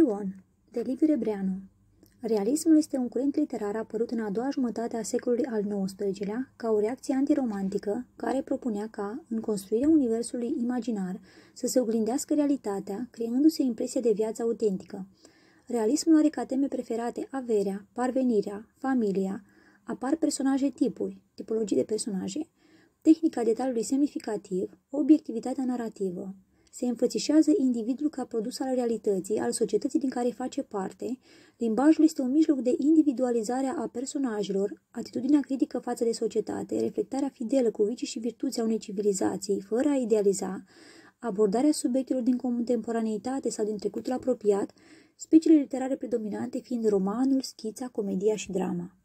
Ion, de Liviu Rebreanu. Realismul este un curent literar apărut în a doua jumătate a secolului al XIX-lea ca o reacție antiromantică care propunea ca, în construirea universului imaginar, să se oglindească realitatea, creându-se impresia de viață autentică. Realismul are ca teme preferate averea, parvenirea, familia, apar personaje tipuri, tipologii de personaje, tehnica detaliului semnificativ, obiectivitatea narrativă. Se înfățișează individul ca produs al realității, al societății din care face parte, limbajul este un mijloc de individualizare a personajelor, atitudinea critică față de societate, reflectarea fidelă cu vicii și virtuți a unei civilizații, fără a idealiza, abordarea subiectelor din contemporaneitate sau din trecutul apropiat, speciile literare predominante fiind romanul, schița, comedia și drama.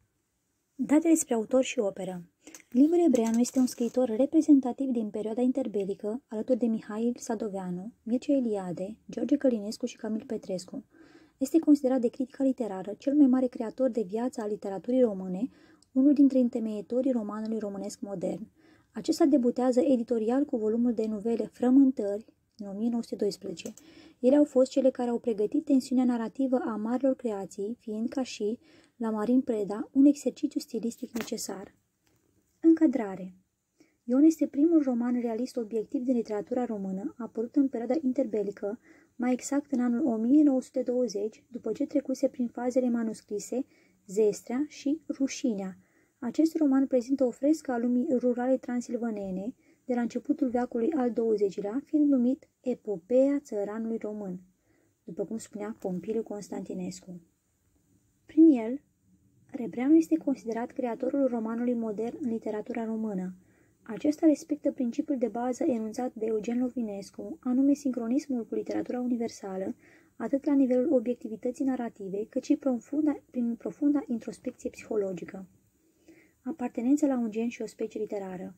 Date despre autor și operă. Liviu Rebreanu este un scriitor reprezentativ din perioada interbelică, alături de Mihail Sadoveanu, Mircea Eliade, George Călinescu și Camil Petrescu. Este considerat de critica literară cel mai mare creator de viață a literaturii române, unul dintre întemeietorii romanului românesc modern. Acesta debutează editorial cu volumul de nuvele Frământări, în 1912. Ele au fost cele care au pregătit tensiunea narrativă a marilor creații, fiind ca și, la Marin Preda, un exercițiu stilistic necesar. Încadrare. Ion este primul roman realist obiectiv din literatura română, apărut în perioada interbelică, mai exact în anul 1920, după ce trecuse prin fazele manuscrise Zestrea și Rușinea. Acest roman prezintă o frescă a lumii rurale transilvanene, de la începutul veacului al XX-lea, fiind numit Epopeea țăranului român, după cum spunea Pompiliu Constantinescu. Prin el, Rebreanu este considerat creatorul romanului modern în literatura română. Acesta respectă principiul de bază enunțat de Eugen Lovinescu, anume sincronismul cu literatura universală, atât la nivelul obiectivității narrative, cât și prin profunda introspecție psihologică. Apartenența la un gen și o specie literară.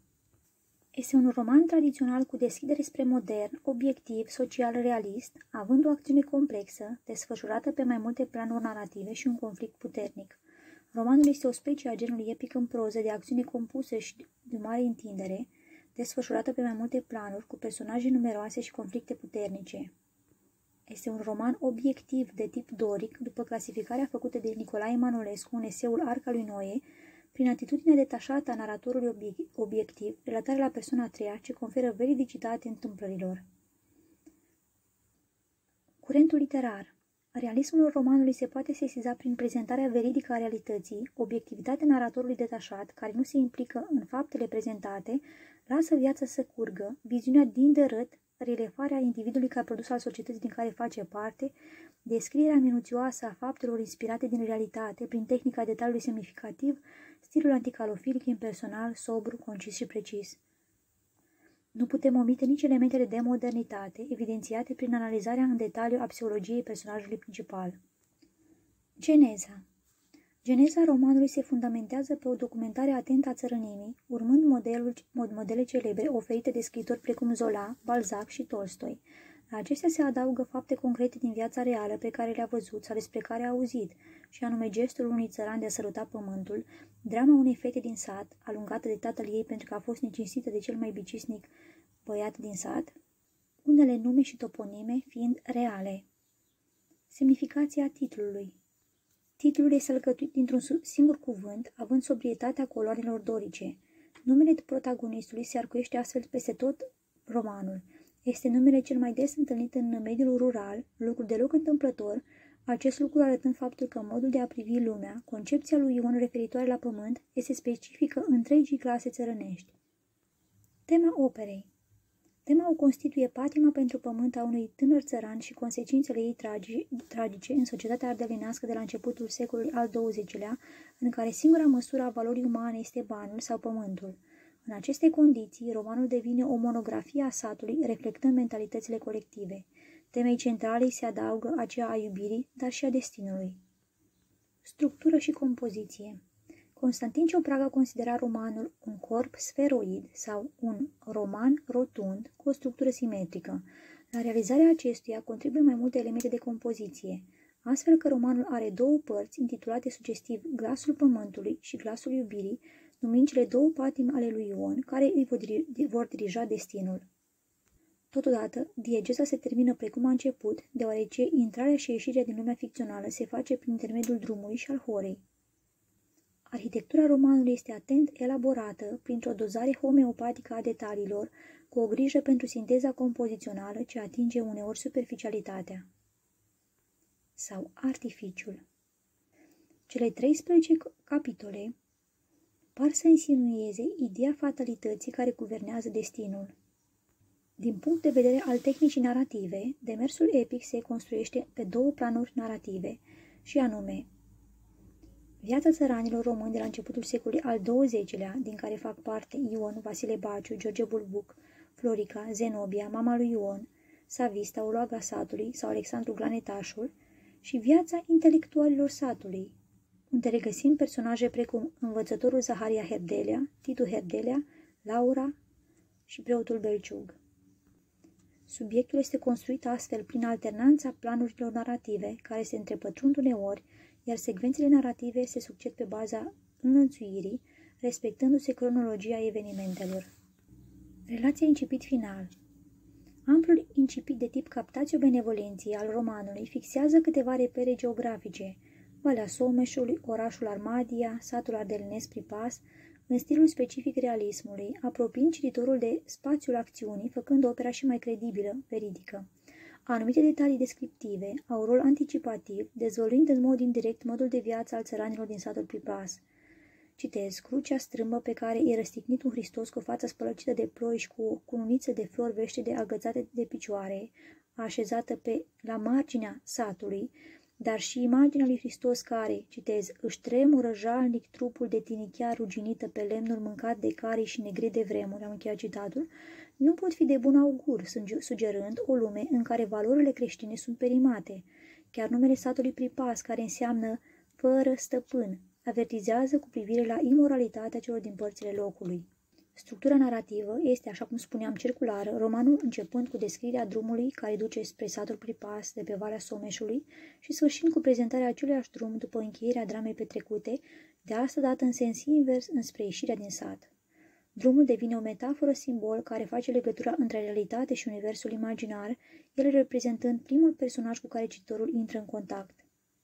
Este un roman tradițional cu deschidere spre modern, obiectiv, social, realist, având o acțiune complexă, desfășurată pe mai multe planuri narrative și un conflict puternic. Romanul este o specie a genului epic în proză de acțiune compusă și de mare întindere, desfășurată pe mai multe planuri, cu personaje numeroase și conflicte puternice. Este un roman obiectiv de tip doric, după clasificarea făcută de Nicolae Manolescu în eseul Arca lui Noe, prin atitudinea detașată a naratorului obiectiv, relatarea la persoana a treia, ce conferă veridicitate întâmplărilor. Curentul literar. Realismul romanului se poate sesiza prin prezentarea veridică a realității, obiectivitatea naratorului detașat, care nu se implică în faptele prezentate, lasă viața să curgă, viziunea din dărât, relevarea individului ca produs al societății din care face parte, descrierea minuțioasă a faptelor inspirate din realitate prin tehnica detaliului semnificativ, stilul anticalofilic impersonal, sobru, concis și precis. Nu putem omite nici elementele de modernitate, evidențiate prin analizarea în detaliu a psihologiei personajului principal. Geneza. Geneza romanului se fundamentează pe o documentare atentă a țărănimii, urmând modele celebre oferite de scriitori precum Zola, Balzac și Tolstoi. La acestea se adaugă fapte concrete din viața reală pe care le-a văzut sau despre care a auzit, și anume gestul unui țăran de a săruta pământul, drama unei fete din sat, alungată de tatăl ei pentru că a fost necinstită de cel mai bicisnic băiat din sat, unele nume și toponime fiind reale. Semnificația titlului. Titlul este alcătuit dintr-un singur cuvânt, având sobrietatea coloanelor dorice. Numele protagonistului se arcuiește astfel peste tot romanul. Este numele cel mai des întâlnit în mediul rural, lucru deloc întâmplător, acest lucru arătând faptul că modul de a privi lumea, concepția lui Ion referitoare la pământ, este specifică întregii clase țărănești. Tema operei. Tema o constituie patima pentru pământ a unui tânăr țăran și consecințele ei tragice în societatea ardelenească de la începutul secolului al XX-lea, în care singura măsură a valorii umane este banul sau pământul. În aceste condiții, romanul devine o monografie a satului, reflectând mentalitățile colective. Temei centrale îi se adaugă aceea a iubirii, dar și a destinului. Structură și compoziție. Constantin Ciopraga considera romanul un corp sferoid sau un roman rotund cu o structură simetrică. La realizarea acestuia contribuie mai multe elemente de compoziție, astfel că romanul are două părți intitulate sugestiv Glasul Pământului și Glasul Iubirii, numind cele două patimi ale lui Ion, care îi vor dirija destinul. Totodată, diegeza se termină precum a început, deoarece intrarea și ieșirea din lumea ficțională se face prin intermediul drumului și al horei. Arhitectura romanului este atent elaborată printr-o dozare homeopatică a detaliilor, cu o grijă pentru sinteza compozițională ce atinge uneori superficialitatea. Sau artificiul. Cele 13 capitole par să insinueze ideea fatalității care guvernează destinul. Din punct de vedere al tehnicii narrative, demersul epic se construiește pe două planuri narrative, și anume viața țăranilor români de la începutul secolului al XX-lea, din care fac parte Ion, Vasile Baciu, George Bulbuc, Florica, Zenobia, mama lui Ion, Savista, Oloaga satului sau Alexandru Glanetașul, și viața intelectualilor satului, unde regăsim personaje precum învățătorul Zaharia Herdelea, Titu Herdelea, Laura și preotul Belciug. Subiectul este construit astfel prin alternanța planurilor narrative, care se întrepătrund uneori, iar secvențele narrative se succed pe baza înlănțuirii, respectându-se cronologia evenimentelor. Relația incipit-final. Amplul incipit de tip captatio benevolenției al romanului fixează câteva repere geografice: Valea Someșului, orașul Armadia, satul ardelenesc Pripas, în stilul specific realismului, apropiind cititorul de spațiul acțiunii, făcând opera și mai credibilă, veridică. Anumite detalii descriptive au rol anticipativ, dezvăluind în mod indirect modul de viață al țăranilor din satul Pripas. Citez: crucea strâmbă pe care e răstignit un Hristos cu fața spălăcită de ploi și cu o cununiță de flori veștede agățate de picioare, așezată la marginea satului, dar și imaginea lui Hristos care, citez, își tremură jalnic trupul de tinichea ruginită pe lemnul mâncat de carii și negri de vremuri, am încheiat citatul, nu pot fi de bun augur, sugerând o lume în care valorile creștine sunt perimate. Chiar numele satului Pripas, care înseamnă fără stăpân, avertizează cu privire la imoralitatea celor din părțile locului. Structura narrativă este, așa cum spuneam, circulară, romanul începând cu descrierea drumului care duce spre satul Pripas de pe Valea Someșului și sfârșind cu prezentarea aceluiași drum după încheierea dramei petrecute, de asta dată în sens invers înspre ieșirea din sat. Drumul devine o metaforă simbol care face legătura între realitate și universul imaginar, el reprezentând primul personaj cu care cititorul intră în contact.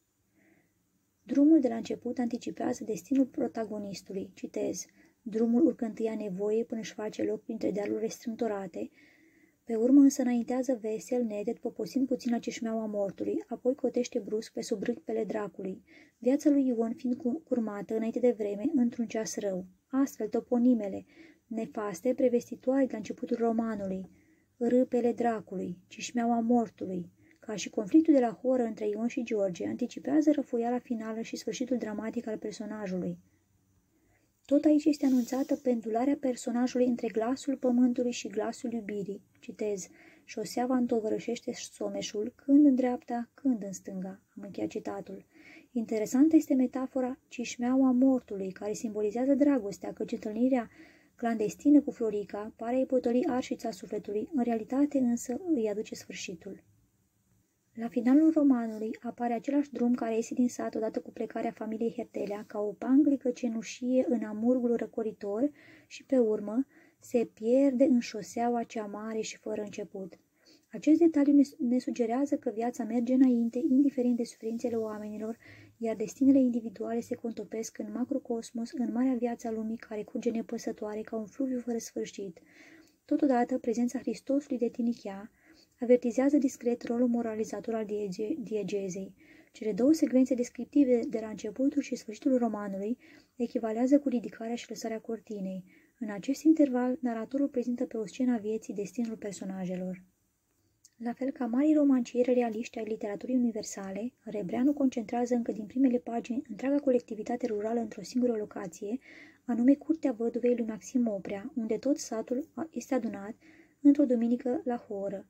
Drumul de la început anticipează destinul protagonistului, citez, drumul urcă întâia nevoie până își face loc printre dealurile strâmtorate, pe urmă însă înaintează vesel, nedet, poposind puțin la ceșmeaua mortului, apoi cotește brusc pe sub râpele dracului, viața lui Ion fiind curmată înainte de vreme într-un ceas rău. Astfel, toponimele nefaste, prevestitoare de la începutul romanului, râpele dracului, ceșmeaua mortului, ca și conflictul de la horă între Ion și George, anticipează răfoiala finală și sfârșitul dramatic al personajului. Tot aici este anunțată pendularea personajului între glasul pământului și glasul iubirii. Citez: șoseaua întovărășește Someșul, când în dreapta, când în stânga. Am încheiat citatul. Interesantă este metafora cișmeaua mortului, care simbolizează dragostea, căci întâlnirea clandestină cu Florica pare a-i potoli arșița sufletului, în realitate însă îi aduce sfârșitul. La finalul romanului apare același drum care iese din sat odată cu plecarea familiei Herdelea, ca o panglică cenușie în amurgul răcoritor și, pe urmă, se pierde în șoseaua cea mare și fără început. Acest detaliu ne sugerează că viața merge înainte, indiferent de suferințele oamenilor, iar destinele individuale se contopesc în macrocosmos, în marea viață a lumii care curge nepăsătoare ca un fluviu fără sfârșit. Totodată, prezența Hristosului de tinichea avertizează discret rolul moralizator al diegezei. Cele două secvențe descriptive de la începutul și sfârșitul romanului echivalează cu ridicarea și lăsarea cortinei. În acest interval, naratorul prezintă pe o scenă a vieții destinul personajelor. La fel ca marii romancieri realiști ai literaturii universale, Rebreanu concentrează încă din primele pagini întreaga colectivitate rurală într-o singură locație, anume curtea văduvei lui Maxim Oprea, unde tot satul este adunat într-o duminică la horă.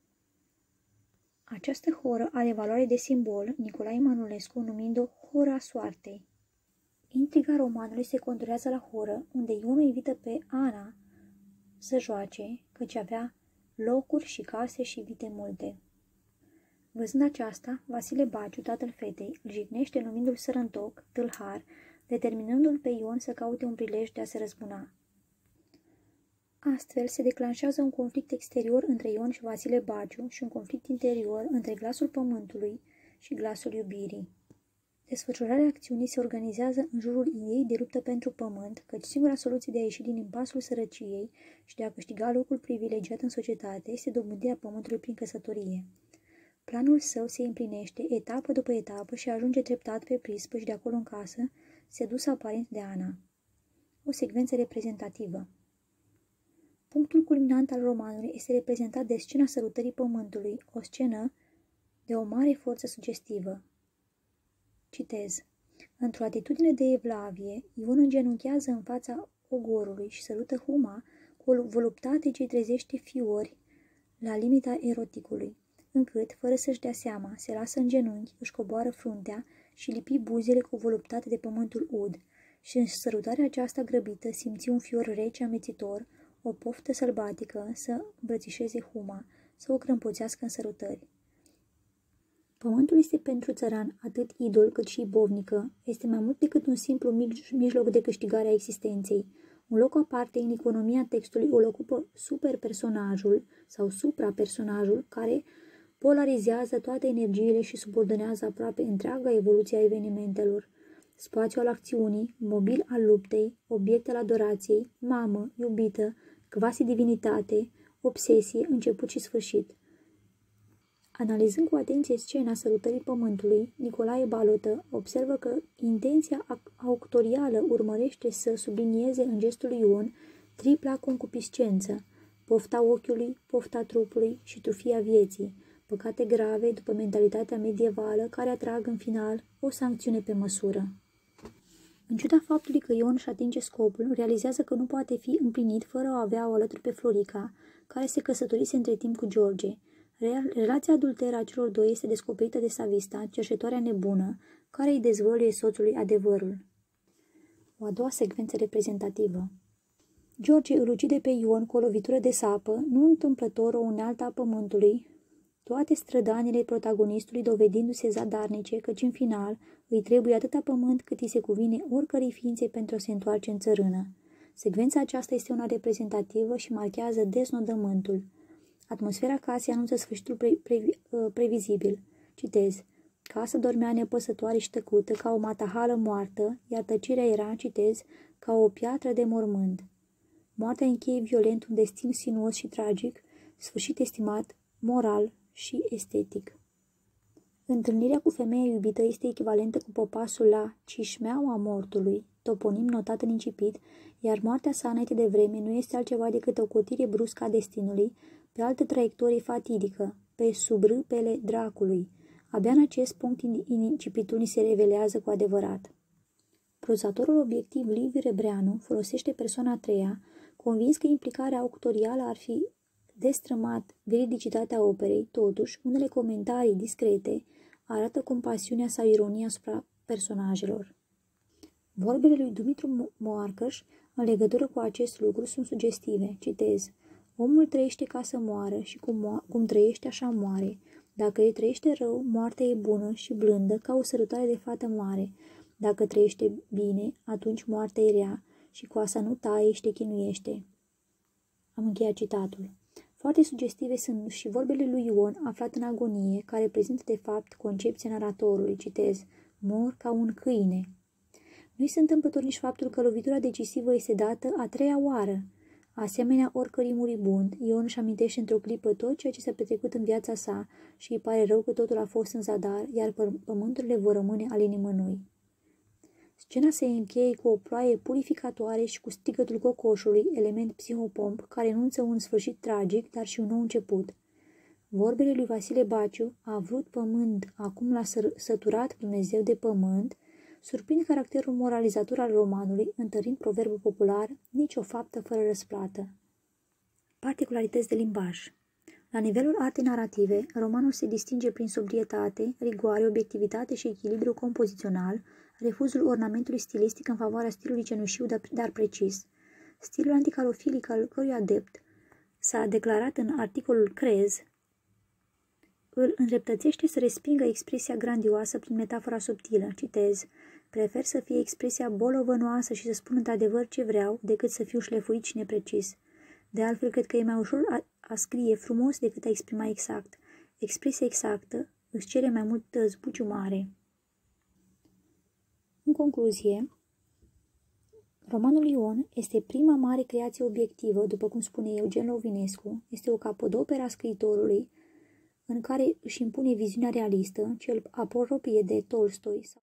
Această horă are valoare de simbol, Nicolae Manulescu numind-o Hora Soartei. Intriga romanului se conturează la horă, unde Ion o invită pe Ana să joace, căci avea locuri și case și vite multe. Văzând aceasta, Vasile Baciu, tatăl fetei, îl jignește numindu-l sărăntoc, tâlhar, determinându-l pe Ion să caute un prilej de a se răzbuna. Astfel, se declanșează un conflict exterior între Ion și Vasile Baciu și un conflict interior între glasul pământului și glasul iubirii. Desfășurarea acțiunii se organizează în jurul ideii de luptă pentru pământ, căci singura soluție de a ieși din impasul sărăciei și de a câștiga locul privilegiat în societate este dobândirea pământului prin căsătorie. Planul său se împlinește etapă după etapă și ajunge treptat pe prispă și de acolo în casă, sedus aparent de Ana. O secvență reprezentativă. Punctul culminant al romanului este reprezentat de scena sărutării pământului, o scenă de o mare forță sugestivă. Citez. Într-o atitudine de evlavie, Ion îngenunchează în fața ogorului și sărută Huma cu o voluptate ce trezește fiori la limita eroticului, încât, fără să-și dea seama, se lasă în genunchi, își coboară fruntea și lipi buzele cu voluptate de pământul ud, și în sărutarea aceasta grăbită simți un fior rece amețitor, o poftă sălbatică să îmbrățișeze Huma, să o crâmpoțească în sărutări. Pământul este pentru țăran atât idol cât și bovnică, este mai mult decât un simplu mijloc de câștigare a existenței. Un loc aparte în economia textului îl ocupă superpersonajul sau suprapersonajul care polarizează toate energiile și subordonează aproape întreaga evoluție a evenimentelor. Spațiu al acțiunii, mobil al luptei, obiect al adorației, mamă, iubită, quasi-divinitate, obsesie, început și sfârșit. Analizând cu atenție scena sărutării pământului, Nicolae Balotă observă că intenția auctorială urmărește să sublinieze în gestul lui Ion tripla concupiscență, pofta ochiului, pofta trupului și trufia vieții, păcate grave după mentalitatea medievală care atrag în final o sancțiune pe măsură. În ciuda faptului că Ion își atinge scopul, realizează că nu poate fi împlinit fără a avea o alături pe Florica, care se căsătorise între timp cu George. Relația adulteră a celor doi este descoperită de Savista, cerșetoarea nebună, care îi dezvăluie soțului adevărul. O a doua secvență reprezentativă. George îl ucide pe Ion cu o lovitură de sapă, nu întâmplător o unealtă a pământului, toate strădanile protagonistului dovedindu-se zadarnice, căci în final îi trebuie atâta pământ cât îi se cuvine oricărei ființe pentru a se întoarce în țărână. Secvența aceasta este una reprezentativă și marchează deznodământul. Atmosfera casei anunță sfârșitul previzibil. Citez. Casa dormea nepăsătoare și tăcută ca o matahală moartă, iar tăcerea era, citez, ca o piatră de mormânt. Moartea încheie violent un destin sinuos și tragic, sfârșit estimat, moral și estetic. Întâlnirea cu femeia iubită este echivalentă cu popasul la cișmeaua mortului, toponim notat în incipit, iar moartea sa înainte de vreme nu este altceva decât o cotire bruscă a destinului, pe altă traiectorie fatidică, pe sub râpele dracului. Abia în acest punct incipitul ni se revelează cu adevărat. Prozatorul obiectiv Liviu Rebreanu folosește persoana a treia, convins că implicarea auctorială ar fi destrămat veridicitatea operei, totuși, unele comentarii discrete arată compasiunea sau ironia asupra personajelor. Vorbele lui Dumitru Moarcăș în legătură cu acest lucru sunt sugestive. Citez. Omul trăiește ca să moară și cum trăiește așa moare. Dacă îi trăiește rău, moartea e bună și blândă ca o sărutare de fată moare. Dacă trăiește bine, atunci moartea e rea și coasa nu taie și te chinuiește. Am încheiat citatul. Foarte sugestive sunt și vorbele lui Ion aflat în agonie, care prezintă de fapt concepția naratorului. Citez. Mor ca un câine. Nu-i se întâmplător nici faptul că lovitura decisivă este dată a treia oară. Asemenea oricărui muribund, Ion își amintește într-o clipă tot ceea ce s-a petrecut în viața sa și îi pare rău că totul a fost în zadar, iar pământurile vor rămâne ale nimănui. Scena se încheie cu o ploaie purificatoare și cu strigătul cocoșului, element psihopomp, care enunță un sfârșit tragic, dar și un nou început. Vorbele lui Vasile Baciu, a vrut pământ, acum l-a săturat Dumnezeu de pământ, surprind caracterul moralizator al romanului, întărind proverbul popular, nici o faptă fără răsplată. Particularități de limbaj. La nivelul artei narrative, romanul se distinge prin sobrietate, rigoare, obiectivitate și echilibru compozițional, refuzul ornamentului stilistic în favoarea stilului cenușiu, dar precis. Stilul anticalofilic al cărui adept s-a declarat în articolul Crez, îl îndreptățește să respingă expresia grandioasă prin metafora subtilă. Citez. Prefer să fie expresia bolovănoasă și să spun într-adevăr ce vreau, decât să fiu șlefuit și neprecis. De altfel, cred că e mai ușor a scrie frumos decât a exprima exact. Expresia exactă îți cere mai multă zbuciumare. În concluzie, romanul Ion este prima mare creație obiectivă, după cum spune Eugen Lovinescu, este o capodoperă a scriitorului în care își impune viziunea realistă, ce îl apropie de Tolstoi.